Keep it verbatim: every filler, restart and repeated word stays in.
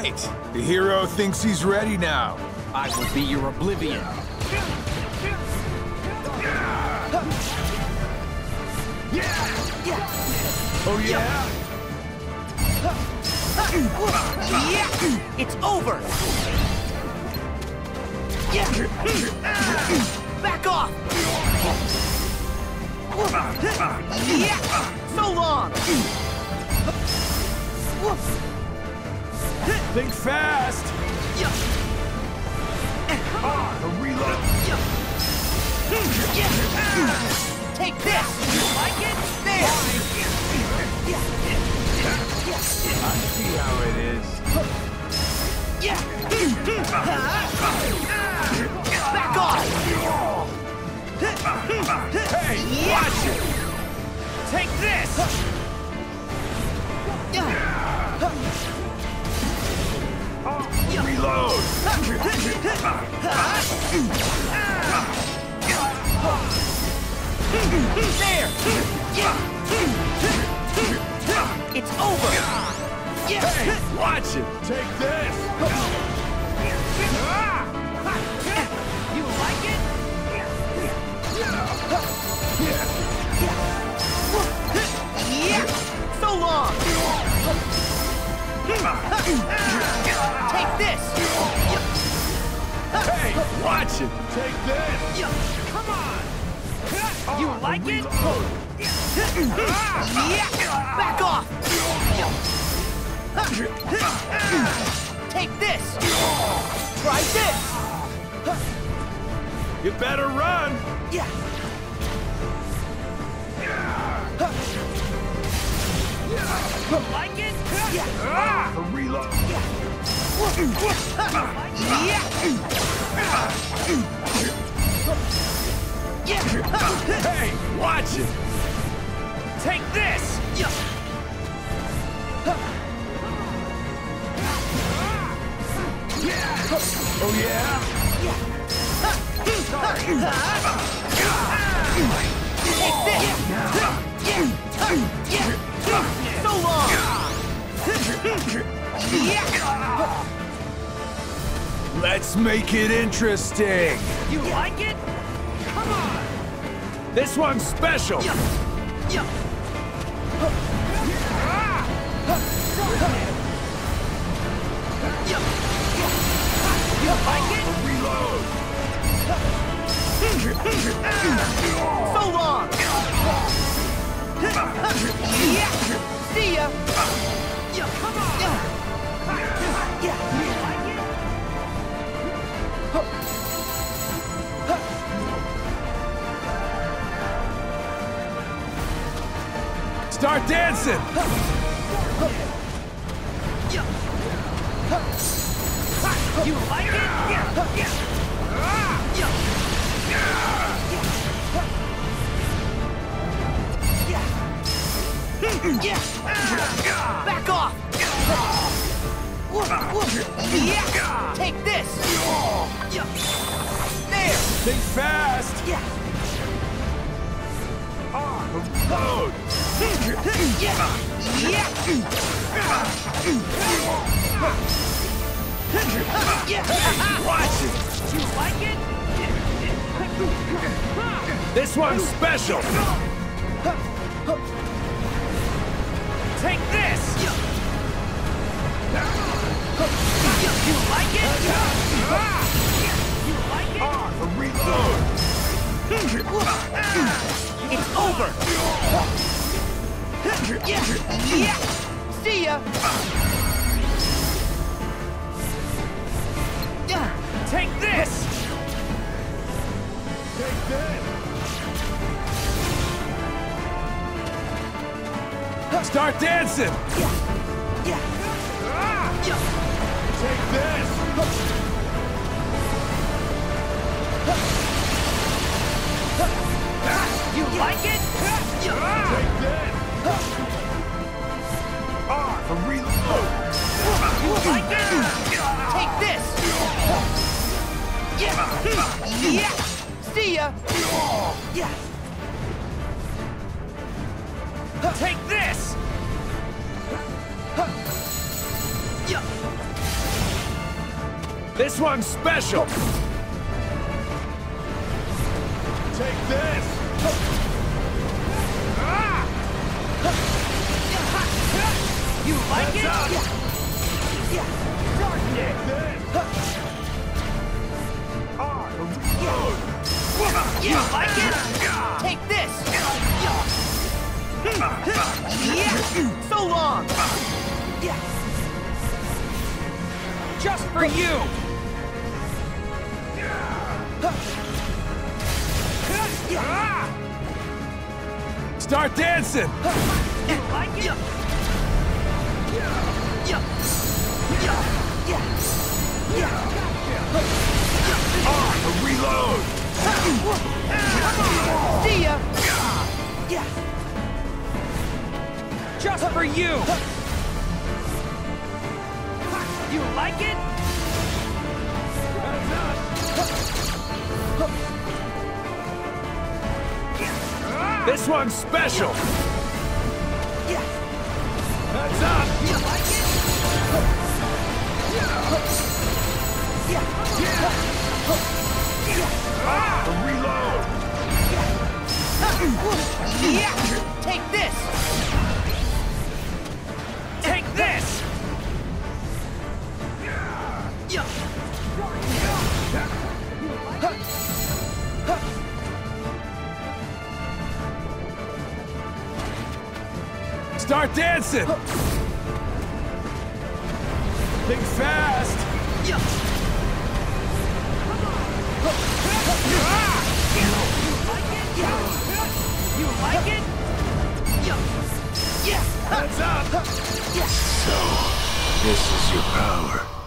right! The hero thinks he's ready now. I will be your oblivion. Oh yeah? Yeah! It's over! Yeah! Back off! Yeah! So long! Think fast! Ah, the reload! Take this! You like it? There! I see how it is. Back off! Hey, watch it! Take this! Reload! There! It's over! Hey, watch it! Take this! You like it? Yeah! So long! Take this! Hey, watch it! Take this! Come on! You like it? Yeah! Back off! Take this! Try this! You better run! Yeah! You like it? Yeah! A reload! Yeah! Hey, watch it! Take this! Oh yeah? Take this! So long! Let's make it interesting! You like it? Come on! This one's special! You like it? Reload! So long! See ya! Come on! You like it? Start dancing! You like it? Back off! Take this! There! Think fast! Reload! Watch it! You like it? This one's special! Take this! You like it? You like it? A reload! It's over! See ya! Take this! Take this! Start dancing! Take this! You like it? Take this! Ah, a reload! You like it? Take this! Yeah! See ya! Yeah! Take this! This one's special. Take this. Ah! You like it? Up. Yeah. Yeah. Take this. You like it? Take this. Yeah. So long. Yeah. Just for you! Start dancing. You like it? Yeah. Yeah. Yeah. Yeah. Ah, reload. See ya. Yeah. Just for you! You like it? This one's special. Yeah. Heads up. You like it? Yeah. Ah, reload. Yeah. Take this. Take this! Yeah. Start dancing. Think fast. Yeah. You like it? Yeah. Yeah. Heads up. Yeah. So, this is your power.